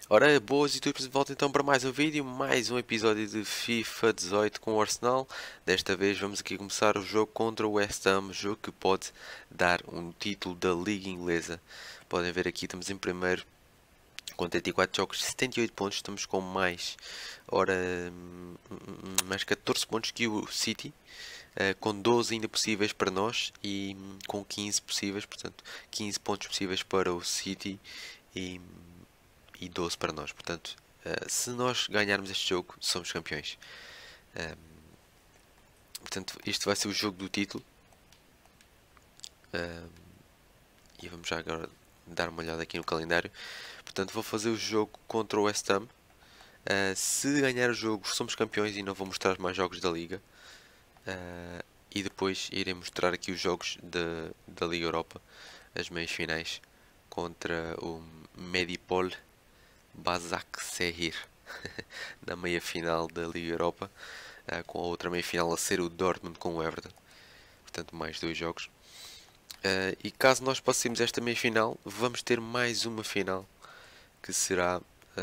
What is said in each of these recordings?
Ora, boas e tudo de volta então para mais um vídeo, mais um episódio de FIFA 18 com o Arsenal. Desta vez vamos aqui começar o jogo contra o West Ham, jogo que pode dar um título da Liga Inglesa. Podem ver aqui, estamos em primeiro com 84 jogos, 78 pontos, estamos com mais 14 pontos que o City. Com 12 ainda possíveis para nós e com 15 possíveis, portanto 15 pontos possíveis para o City e 12 para nós. Portanto, se nós ganharmos este jogo, somos campeões. Portanto, este vai ser o jogo do título. E vamos já agora dar uma olhada aqui no calendário. Portanto, vou fazer o jogo contra o West Ham. Se ganhar o jogo, somos campeões e não vou mostrar mais jogos da Liga. E depois irei mostrar aqui os jogos da Liga Europa, as meias finais, contra o Medipol Başakşehir na meia final da Liga Europa, com a outra meia final a ser o Dortmund com o Everton. Portanto, mais dois jogos. E caso nós passemos esta meia final, vamos ter mais uma final que será,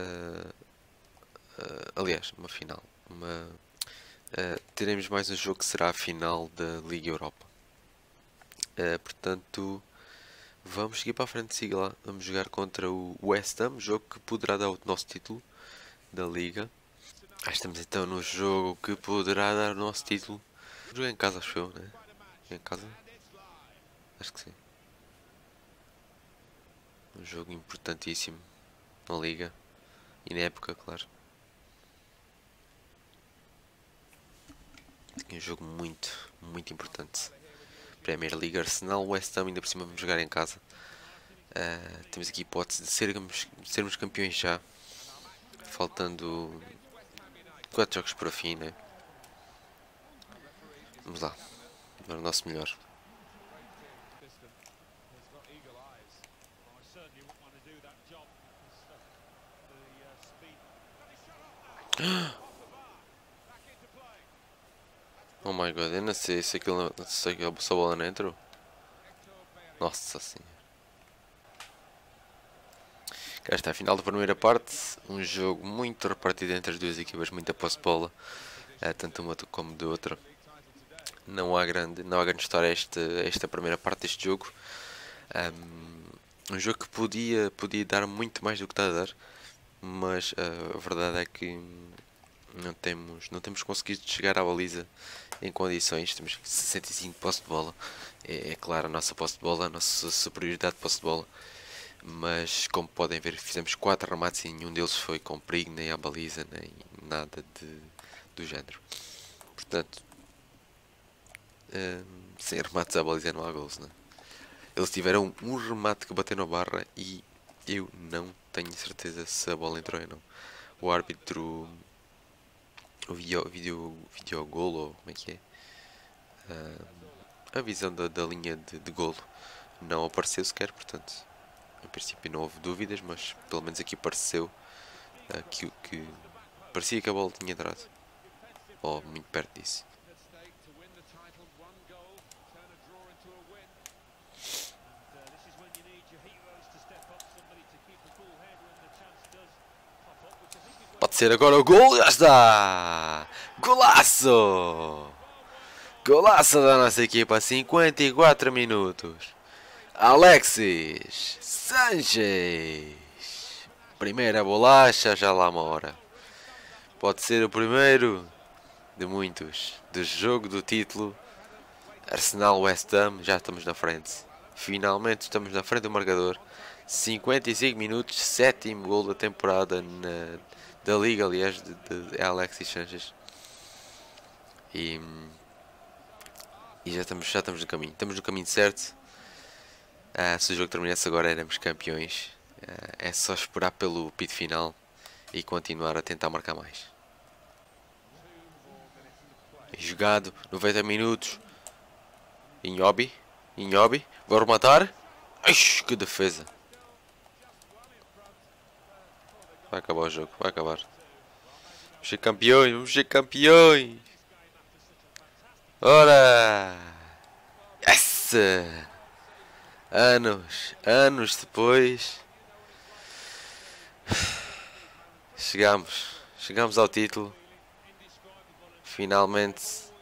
aliás, uma final, teremos mais um jogo que será a final da Liga Europa. Portanto, vamos seguir para a frente, siga lá. Vamos jogar contra o West Ham, jogo que poderá dar o nosso título da Liga. Estamos então no jogo que poderá dar o nosso título. Joguei em casa, acho eu, né? Em casa? Acho que sim. Um jogo importantíssimo na Liga e na época, claro. Um jogo muito importante. Premier League, Arsenal, West Ham, ainda por cima vamos jogar em casa. Temos aqui a hipótese de sermos campeões já. Faltando 4 jogos para o fim, né? Vamos lá. Dar o nosso melhor. Oh my god, eu não sei se aquilo, se a bola não entrou. Nossa senhora. Cá está a final da primeira parte. Um jogo muito repartido entre as duas equipas, muita posse de bola. Tanto uma como de outra. Não há grande história esta primeira parte deste jogo. Um jogo que podia dar muito mais do que está a dar. Mas a verdade é que não temos conseguido chegar à baliza em condições. Temos 65 posse de bola. É claro, a nossa posse de bola, a nossa superioridade de posse de bola. Mas como podem ver, fizemos 4 remates e nenhum deles foi com perigo, nem à baliza, nem nada do género. Portanto, sem remates à baliza não há gols, né? Eles tiveram um remate que bateu na barra e eu não tenho certeza se a bola entrou ou não. O árbitro, o vídeo golo, ou como é que é? A visão da linha de golo não apareceu sequer, portanto, em princípio não houve dúvidas, mas pelo menos aqui pareceu que parecia que a bola tinha entrado, ou muito perto disso. Pode ser agora o gol, já está! Golaço! Golaço da nossa equipa, 54 minutos. Alexis Sanchez. Primeira bolacha, já lá mora. Pode ser o primeiro de muitos. Do jogo do título. Arsenal West Ham, já estamos na frente. Finalmente estamos na frente do marcador. 55 minutos, sétimo gol da temporada da Liga, aliás, de Alexis Sanchez. E já estamos no caminho. Estamos no caminho certo. Se o jogo terminasse agora, éramos campeões. É só esperar pelo pit final e continuar a tentar marcar mais. Jogado, 90 minutos. Inhobi, vou rematar. Ixi, que defesa. Vai acabar o jogo, vai acabar. Vamos ser campeões, vamos ser campeões. Ora! Yes! Anos depois. Chegamos ao título. Finalmente,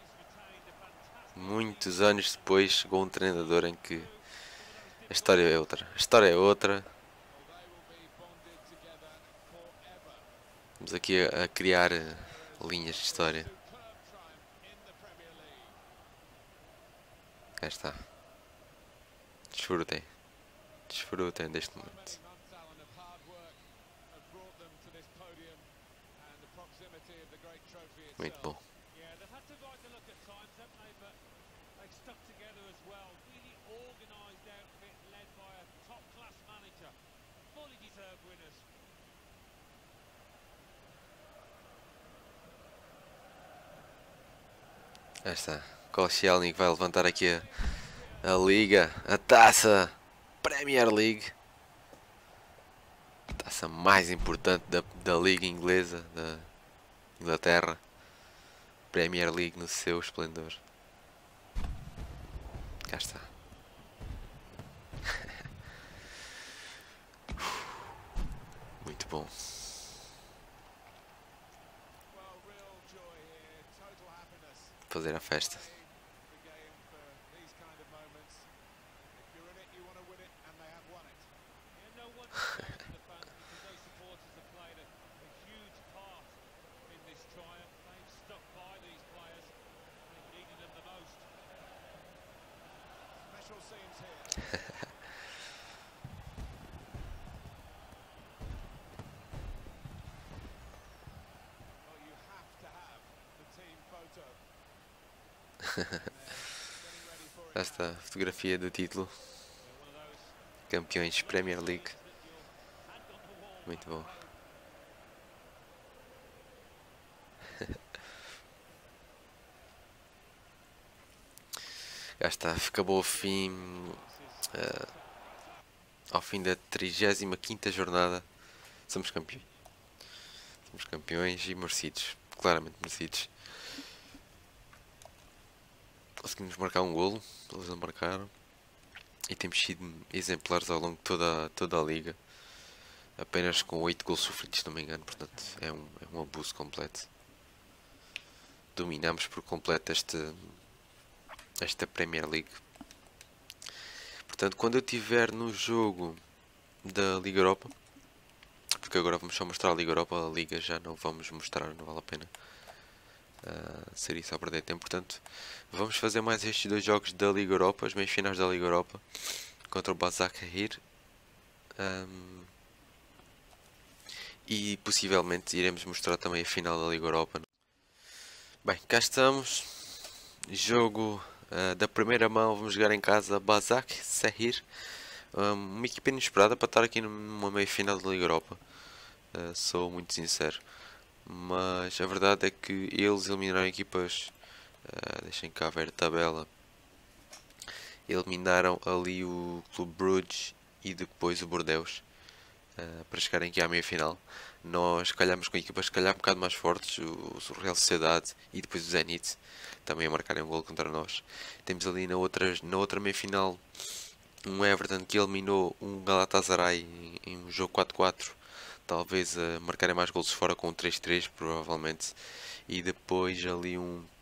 muitos anos depois, chegou um treinador em que a história é outra. A história é outra. Estamos aqui a criar linhas de história. Cá está. Desfrutem. Desfrutem deste momento. Muito bom. Cá está. Koscielny vai levantar aqui a Liga, a taça Premier League. A taça mais importante da Liga Inglesa, da Inglaterra. Premier League no seu esplendor. Cá está. Muito bom. Fazer a festa. Esta fotografia do título. Campeões Premier League. Muito bom. Já está, acabou o fim. Ao fim da 35ª jornada. Somos campeões. Somos campeões e merecidos. Claramente merecidos. Conseguimos marcar um golo. Eles não marcaram. E temos sido exemplares ao longo de toda a liga. Apenas com 8 golos sofridos, se não me engano. Portanto, é um abuso completo. Dominamos por completo esta Premier League. Portanto, quando eu estiver no jogo da Liga Europa, porque agora vamos só mostrar a Liga Europa, a Liga já não vamos mostrar, não vale a pena. Seria só perder tempo. Portanto, vamos fazer mais estes dois jogos da Liga Europa, as meias finais da Liga Europa, contra o Başakşehir. E possivelmente iremos mostrar também a final da Liga Europa. Bem, cá estamos. Jogo da primeira mão, vamos jogar em casa Başakşehir. Uma equipa inesperada para estar aqui numa meia final da Liga Europa. Sou muito sincero. Mas a verdade é que eles eliminaram equipas. Deixem cá ver a tabela. Eliminaram ali o Clube Bruges e depois o Bordeaux. Para chegarem aqui à meia final. Nós calhamos com equipas se calhar um bocado mais fortes, o Real Sociedade e depois o Zenit, também a marcarem um gol contra nós. Temos ali na outra meia final um Everton que eliminou um Galatasaray em um jogo 4-4, talvez a marcarem mais golos fora com um 3-3 provavelmente. E depois ali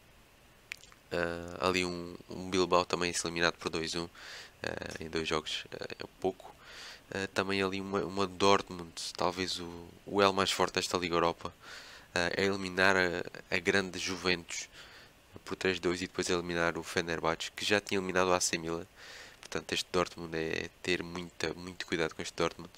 um Bilbao também eliminado por 2-1 em 2 jogos, é pouco. Também ali uma Dortmund, talvez o L mais forte desta Liga Europa, a eliminar a grande Juventus por 3-2 e depois a eliminar o Fenerbahçe, que já tinha eliminado o AC Milan. Portanto, este Dortmund é ter muito cuidado com este Dortmund.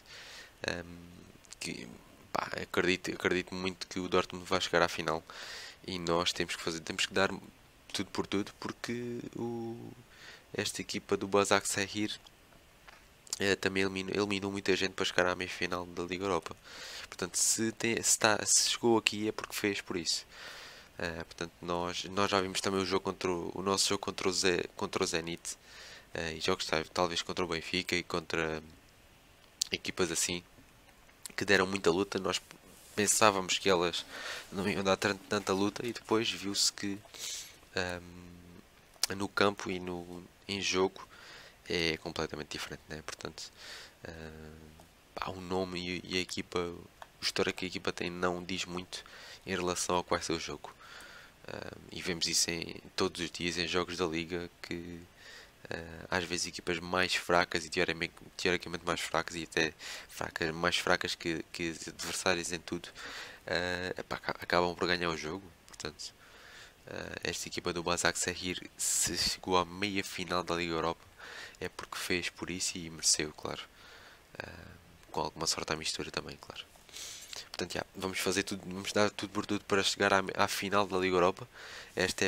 Acredito muito que o Dortmund vai chegar à final e nós temos que dar tudo por tudo, porque esta equipa do Başakşehir também eliminou muita gente para chegar à meia final da Liga Europa. Portanto, se chegou aqui é porque fez por isso. Portanto, nós já vimos também o nosso jogo contra o Zenit, e jogos talvez contra o Benfica e contra equipas assim que deram muita luta. Nós pensávamos que elas não iam dar tanta luta e depois viu-se que no campo e em jogo é completamente diferente, né? Portanto, o nome e a equipa história que a equipa tem não diz muito em relação ao que vai ser o jogo. E vemos isso em todos os dias em jogos da liga, que às vezes equipas mais fracas e teoricamente mais fracas e até mais fracas que adversários em tudo, acabam por ganhar o jogo. Portanto, esta equipa do Başakşehir, se chegou à meia final da Liga Europa, é porque fez por isso e mereceu, claro. Com alguma sorte à mistura também, claro. Portanto, vamos fazer tudo, vamos dar tudo por tudo para chegar à final da Liga Europa. Esta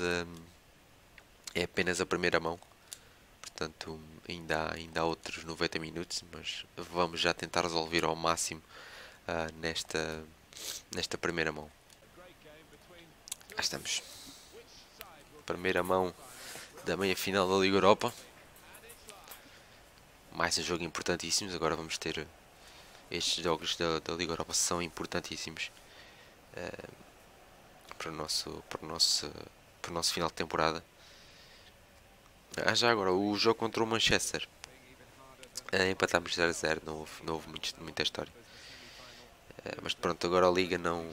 é apenas a primeira mão. Portanto, ainda há outros 90 minutos, mas vamos já tentar resolver ao máximo nesta primeira mão. Cá estamos. Primeira mão da meia final da Liga Europa. Mais um jogo importantíssimo. Agora vamos ter estes jogos da Liga Europa, são importantíssimos para o nosso final de temporada. Já agora, o jogo contra o Manchester, empatámos 0-0, não houve muita história. Mas pronto, agora a Liga não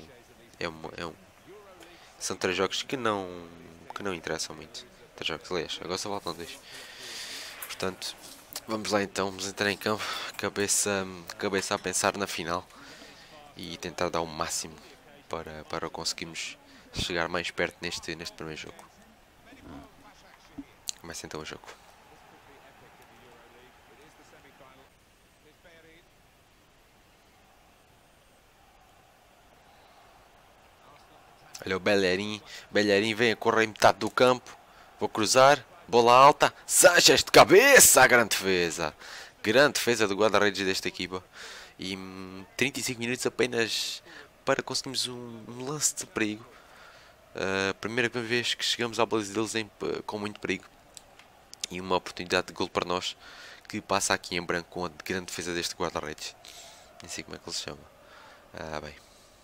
são 3 jogos que não interessam muito. 3 jogos, aliás, agora só faltam 2. Portanto, vamos lá então, vamos entrar em campo, cabeça a pensar na final e tentar dar o máximo para conseguirmos chegar mais perto neste primeiro jogo. Começa então o jogo. Olha o Bellerin vem a correr em metade do campo. Vou cruzar, bola alta, Sanches de cabeça, grande defesa. Grande defesa do guarda-redes desta equipa. E 35 minutos apenas para conseguirmos um lance de perigo. Primeira vez que chegamos à baliza deles com muito perigo. E uma oportunidade de gol para nós, que passa aqui em branco com a grande defesa deste guarda-redes. Nem sei como é que ele se chama. Bem.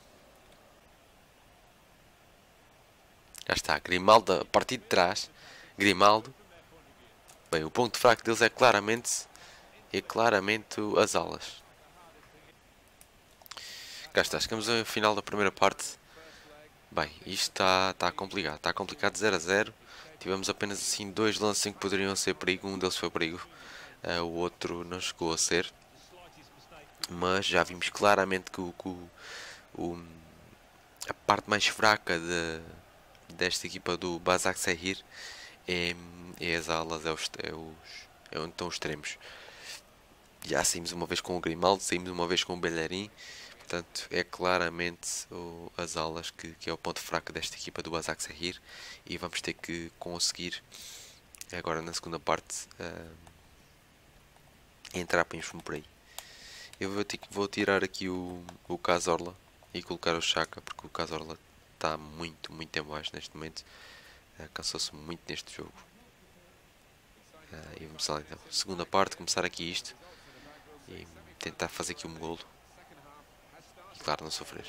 Já está, Grimaldo a partir de trás. Grimaldo. Bem, o ponto fraco deles é claramente as alas. Cá está, chegamos ao final da primeira parte. Bem, isto está complicado. Está complicado, 0-0. Tivemos apenas assim 2 lances em que poderiam ser perigo. Um deles foi perigo. O outro não chegou a ser. Mas já vimos claramente que a parte mais fraca desta equipa do Başakşehir é as alas, então os extremos. Já saímos uma vez com o Grimaldo, saímos uma vez com o Bellerin. Portanto, é claramente as alas que é o ponto fraco desta equipa do Başakşehir. E vamos ter que conseguir, agora na segunda parte, entrar mesmo por aí. Eu vou tirar aqui o Cazorla e colocar o Xhaka, porque o Cazorla está muito em baixo neste momento. Cansou-se muito neste jogo. E vamos lá então, segunda parte, começar aqui isto e tentar fazer aqui um golo. E claro, não sofrer.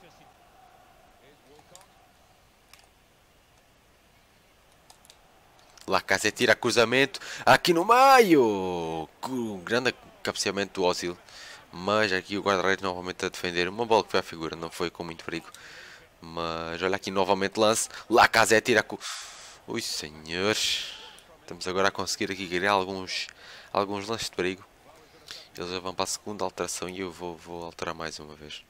Lacazette tira cruzamento aqui no meio. Grande cabeceamento do Ozil. Mas aqui o guarda-redes novamente a defender. Uma bola que foi à figura, não foi com muito perigo. Mas olha aqui novamente lance. Lacazette tira com... Ui senhores. Estamos agora a conseguir aqui criar alguns lances de perigo. Eles já vão para a segunda alteração e eu vou alterar mais uma vez.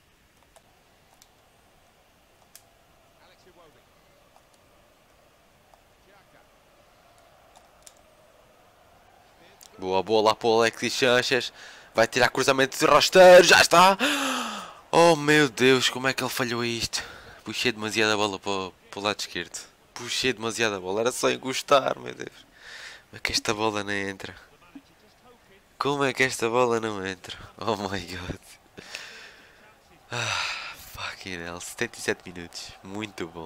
Boa lá para o Alexis Sanches. Vai tirar cruzamento de rasteiro. Já está. Oh meu Deus, como é que ele falhou isto? Puxei demasiada bola para o lado esquerdo. Puxei demasiada bola. Era só encostar, meu Deus. Como é que esta bola não entra? Como é que esta bola não entra? Oh my god. Fucking hell. 77 minutos. Muito bom.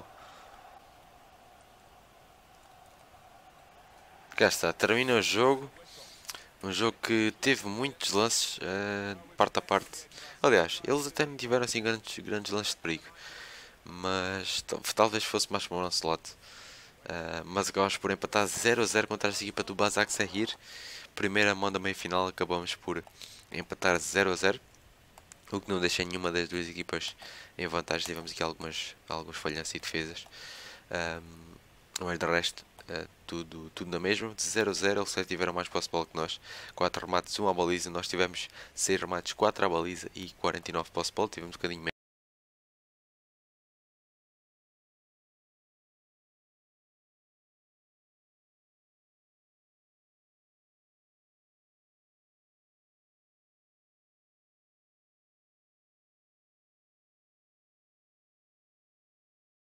Cá está. Termina o jogo. Um jogo que teve muitos lances parte a parte. Aliás, eles até não tiveram assim grandes lances de perigo. Mas talvez fosse mais para o nosso lado. Mas acabamos por empatar 0-0 contra esta equipa do Başakşehir. Primeira mão da meia final, acabamos por empatar 0-0. o que não deixa nenhuma das duas equipas em vantagem. Tivemos aqui alguns falhanços e defesas, mas de resto tudo na mesma, de 0-0. Eles tiveram mais posse de bola que nós, 4 remates, 1 à baliza. Nós tivemos 6 remates, 4 à baliza e 49 posse de bola, tivemos um bocadinho menos.